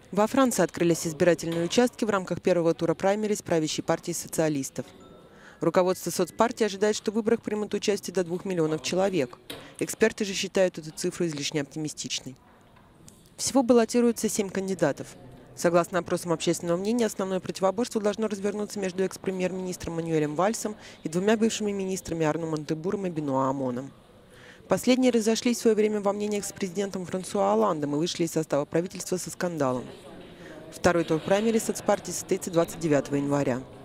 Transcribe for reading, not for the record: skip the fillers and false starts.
Во Франции открылись избирательные участки в рамках первого тура праймериз правящей партии социалистов. Руководство соцпартии ожидает, что в выборах примут участие до 2 миллионов человек. Эксперты же считают эту цифру излишне оптимистичной. Всего баллотируются 7 кандидатов. Согласно опросам общественного мнения, основное противоборство должно развернуться между экс-премьер-министром Мануэлем Вальсом и двумя бывшими министрами Арно Монтебуром и Бенуа Амоном. Последние разошлись в свое время во мнениях с президентом Франсуа Олландом и вышли из состава правительства со скандалом. Второй тур праймериз соцпартии состоится 29 января.